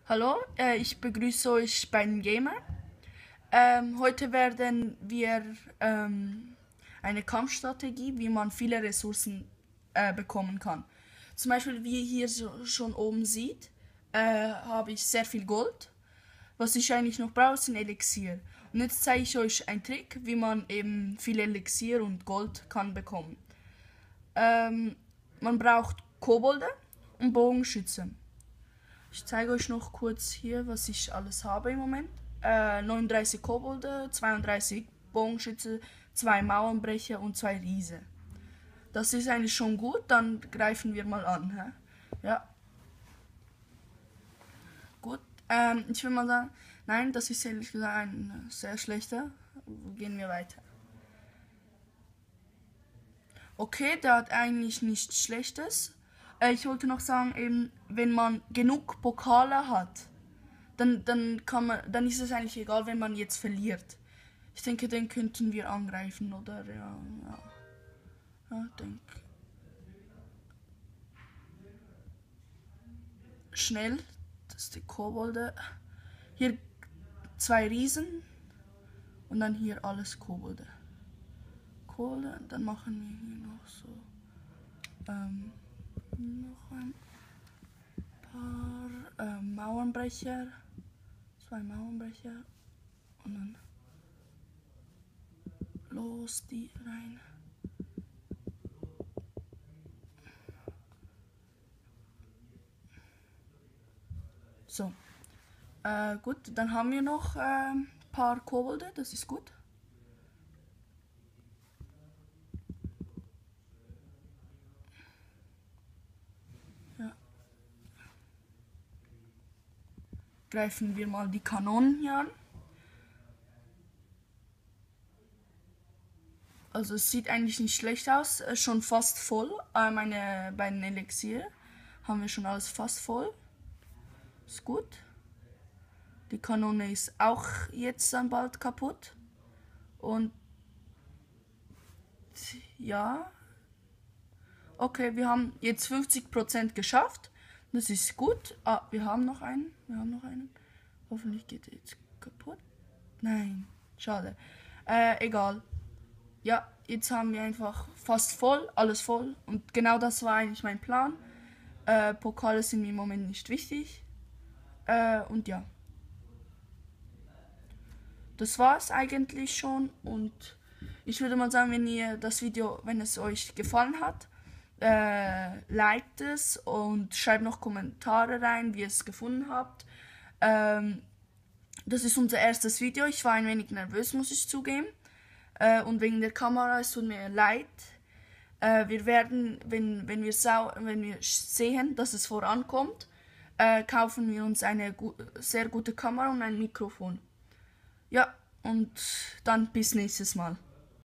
Hallo, ich begrüße euch beim Gamer. Heute werden wir eine Kampfstrategie, wie man viele Ressourcen bekommen kann. Zum Beispiel, wie ihr hier schon oben sieht, habe ich sehr viel Gold. Was ich eigentlich noch brauche, sind Elixier. Und jetzt zeige ich euch einen Trick, wie man eben viel Elixier und Gold kann bekommen. Man braucht Kobolde und Bogenschützen. Ich zeige euch noch kurz hier, was ich alles habe im Moment. 39 Kobolde, 32 Bogenschütze, 2 Mauernbrecher und 2 Riese. Das ist eigentlich schon gut, dann greifen wir mal an. Hä? Ja, gut. Ich will mal sagen, nein, das ist ehrlich gesagt ein sehr schlechter. Gehen wir weiter. Okay, der hat eigentlich nichts Schlechtes. Ich wollte noch sagen, eben, wenn man genug Pokale hat, dann ist es eigentlich egal, wenn man jetzt verliert. Ich denke, den könnten wir angreifen, oder? Ja, denke. Schnell, das ist die Kobolde. Hier 2 Riesen und dann hier alles Kobolde. Kohle, dann machen wir hier noch so noch ein paar Mauernbrecher. 2 Mauernbrecher und dann los die rein. So, gut, dann haben wir noch ein paar Kobolde, das ist gut. Ja. Greifen wir mal die Kanonen hier an. Also es sieht eigentlich nicht schlecht aus, schon fast voll. Meine beiden Elixier haben wir schon alles fast voll. Ist gut. Die Kanone ist auch jetzt dann bald kaputt. Und ja. Okay, wir haben jetzt 50% geschafft. Das ist gut. Ah, wir haben noch einen. Hoffentlich geht er jetzt kaputt. Nein, schade. Egal. Ja, jetzt haben wir einfach fast voll, alles voll. Und genau das war eigentlich mein Plan. Pokale sind mir im Moment nicht wichtig. Und ja. Das war's eigentlich schon. Und ich würde mal sagen, wenn ihr das Video, wenn es euch gefallen hat, liked es und schreibt noch Kommentare rein, wie ihr es gefunden habt. Das ist unser erstes Video. Ich war ein wenig nervös, muss ich zugeben. Und wegen der Kamera, es tut mir leid. Wir werden, wenn wir sehen, dass es vorankommt, kaufen wir uns eine sehr gute Kamera und ein Mikrofon. Ja, und dann bis nächstes Mal.